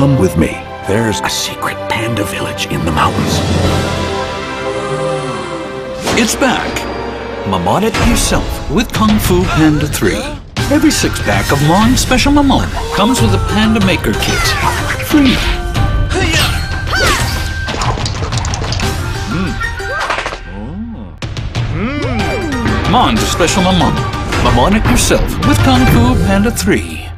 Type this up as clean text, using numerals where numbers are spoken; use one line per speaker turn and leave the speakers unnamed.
Come with me. There's a secret panda village in the mountains. It's back. Mamon it yourself with Kung Fu Panda 3. Every six-pack of Monde Special Mamon comes with a Panda Maker Kit. Free. Monde Special Mamon. Mamon it yourself with Kung Fu Panda 3.